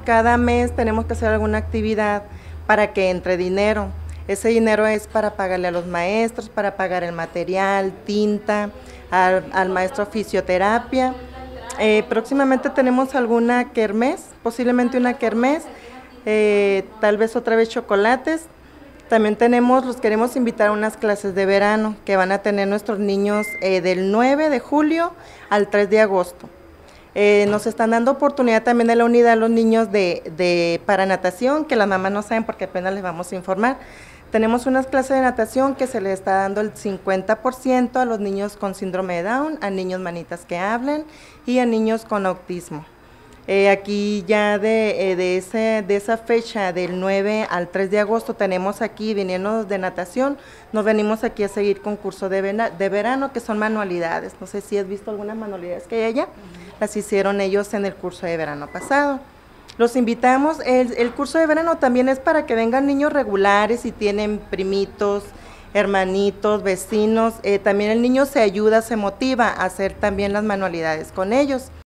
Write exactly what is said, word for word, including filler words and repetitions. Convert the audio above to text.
cada mes tenemos que hacer alguna actividad para que entre dinero. Ese dinero es para pagarle a los maestros, para pagar el material, tinta, al, al maestro fisioterapia. Eh, próximamente tenemos alguna kermés, posiblemente una kermés, eh, tal vez otra vez chocolates. También tenemos, los queremos invitar a unas clases de verano que van a tener nuestros niños eh, del nueve de julio al tres de agosto. Eh, nos están dando oportunidad también de la unidad a los niños de, de para natación, que las mamás no saben porque apenas les vamos a informar. Tenemos unas clases de natación que se les está dando el cincuenta por ciento a los niños con síndrome de Down, a niños manitas que hablen y a niños con autismo. Eh, aquí ya de, eh, de, ese, de esa fecha del nueve al tres de agosto tenemos aquí, viniendo de natación, nos venimos aquí a seguir con curso de, vena, de verano, que son manualidades. No sé si has visto algunas manualidades que hay allá, uh-huh. Las hicieron ellos en el curso de verano pasado. Los invitamos, el, el curso de verano también es para que vengan niños regulares y tienen primitos, hermanitos, vecinos, eh, también el niño se ayuda, se motiva a hacer también las manualidades con ellos.